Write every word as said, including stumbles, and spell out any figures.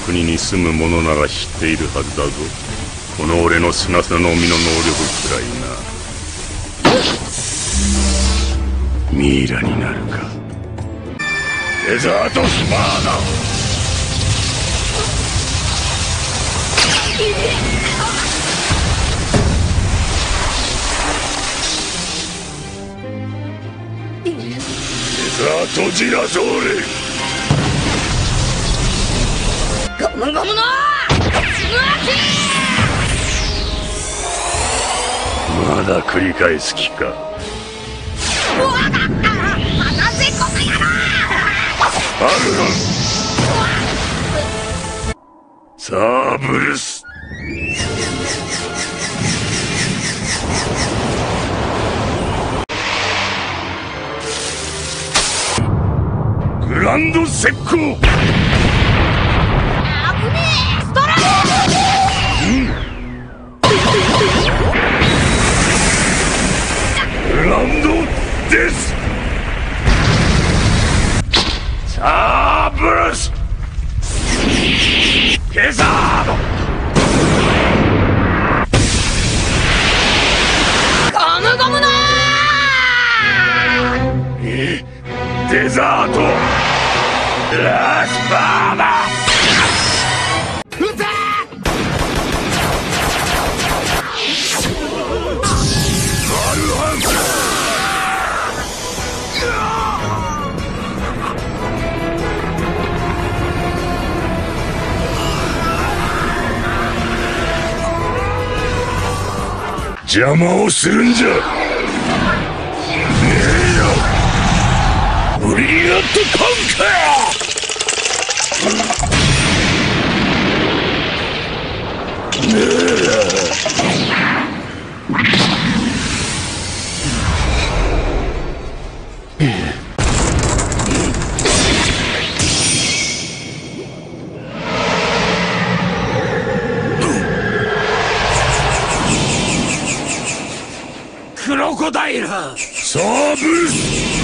国に住む者なら知っているはずだぞ。この俺の砂砂の実の能力くらいな。ミイラになるか。デザートスパーダ。デザートジラゾーレ。ゴムゴムのまだ繰り返す気か。うわっ、離せこの野郎。アルロンサーブルス。グランド石膏。グランドです。サーブルスヘザード。ゴムゴムのえデザートラスパーダ。邪魔をするんじゃねえよ。ブリリアントカウンター。ねえクロコダイルサーブルス